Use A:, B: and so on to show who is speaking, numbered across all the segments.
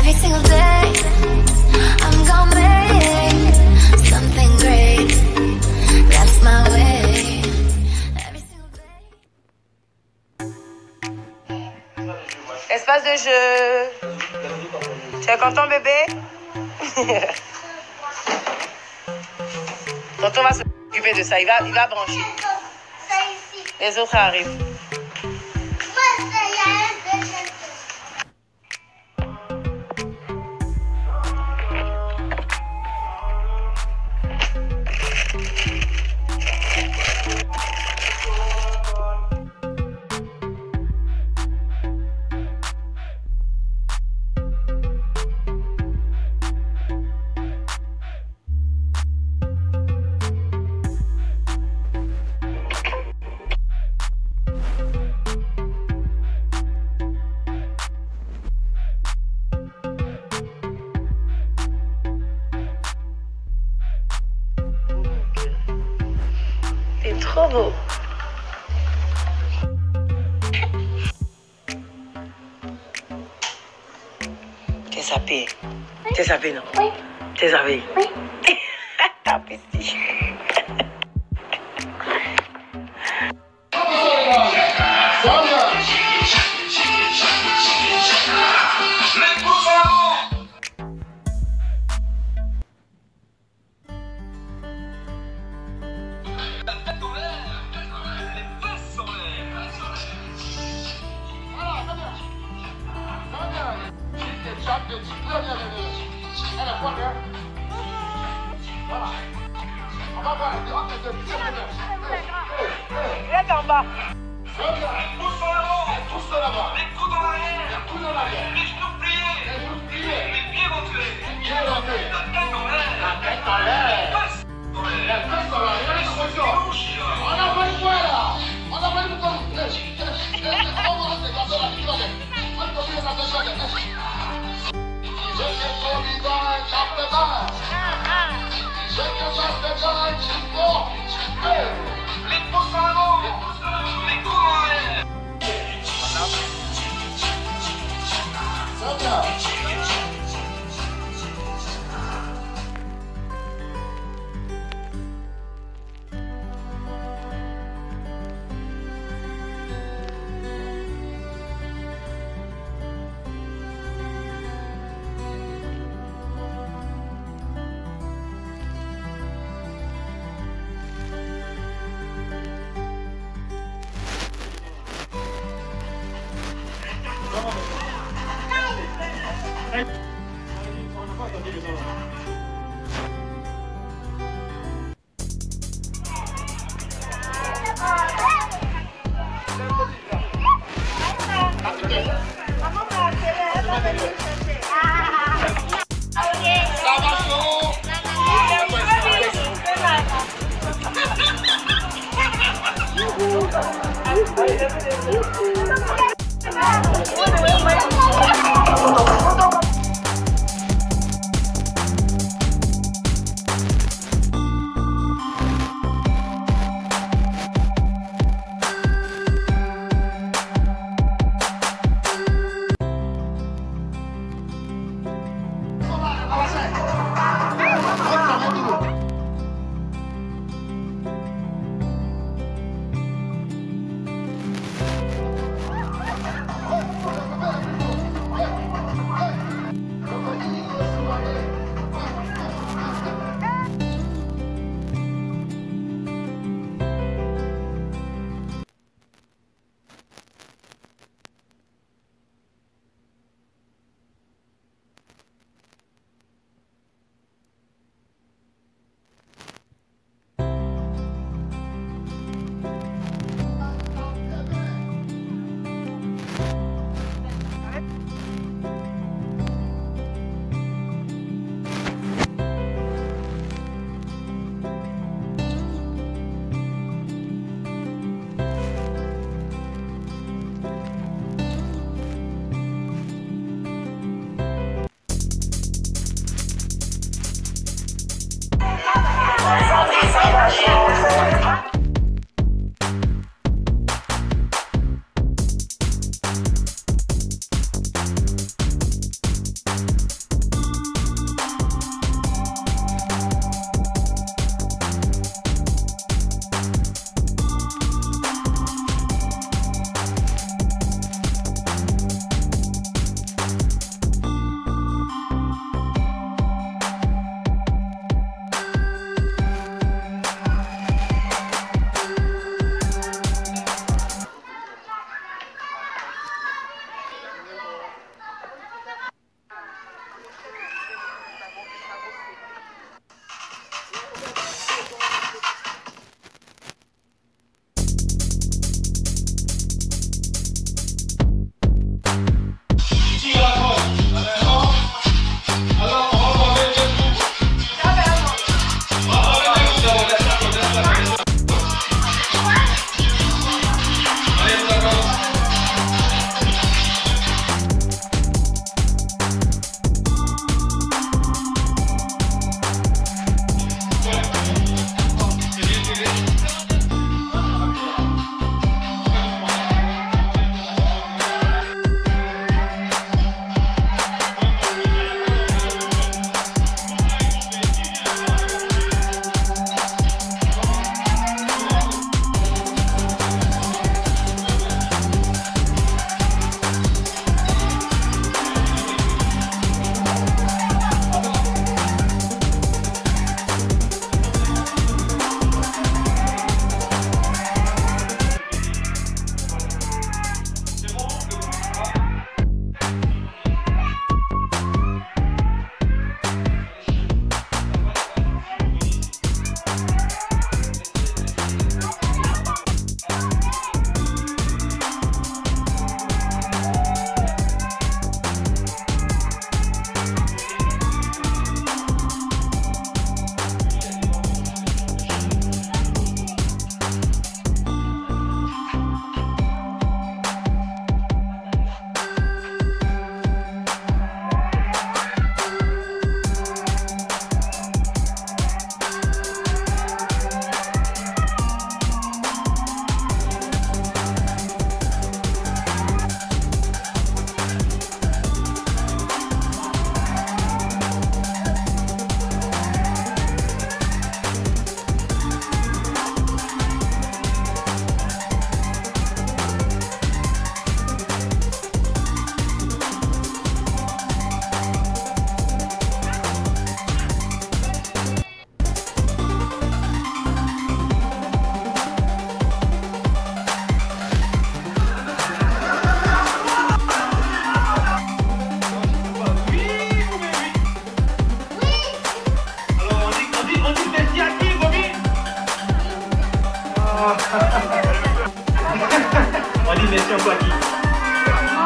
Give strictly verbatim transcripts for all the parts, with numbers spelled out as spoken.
A: Every single day, I'm gonna make something great. That's my way. Every single day.
B: Espace de jeu. Tu es content, bébé? Tonton va s'occuper de ça. Il va, il va brancher. Les autres arrivent. C'est trop beau. T'es sapé. T'es sapé, non? Oui. T'es sapé? Oui. T'as petit. Reste en bas. Les pouces en avant. Les pouces en avant. Les coudes en arrière. Les coudes en arrière. Les genoux pliés. Les genoux pliés. Les pieds rentrés. Les pieds rentrés. La tête en l'air. La tête en l'air. Les fesses en l'air. Les fesses en l'air. Les fesses en l'air. On a pas le choix là. On a pas le temps. Les pouces en avant, les coups en arrière.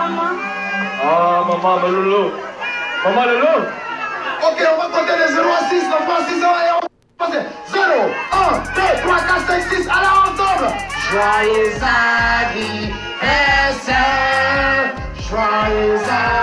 C: maman.
D: Ah, maman, ma loulou. Maman, loulou.
B: Ok, on va compter les zéro à six, on prend six ans et on va passer. zéro, un, deux, trois, quatre, cinq, six, allez ensemble. Joyeux anniversaire, joyeux anniversaire.